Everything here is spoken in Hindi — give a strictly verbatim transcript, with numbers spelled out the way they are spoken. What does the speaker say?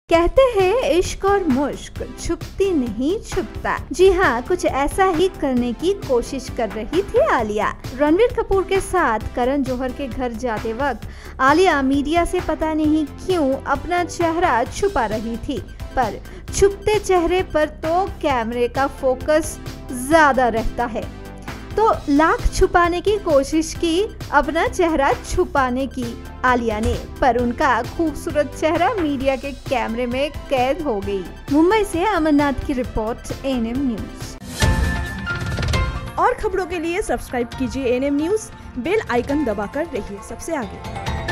कहते हैं इश्क और मुश्क छुपती नहीं छुपता। जी हाँ, कुछ ऐसा ही करने की कोशिश कर रही थी आलिया। रणबीर कपूर के साथ करण जौहर के घर जाते वक्त आलिया मीडिया से पता नहीं क्यों अपना चेहरा छुपा रही थी, पर छुपते चेहरे पर तो कैमरे का फोकस ज्यादा रहता है। तो लाख छुपाने की कोशिश की अपना चेहरा छुपाने की आलिया ने, पर उनका खूबसूरत चेहरा मीडिया के कैमरे में कैद हो गई। मुंबई से अमरनाथ की रिपोर्ट, एएनएम न्यूज। और खबरों के लिए सब्सक्राइब कीजिए एएनएम न्यूज, बेल आइकन दबाकर रहिए सबसे आगे।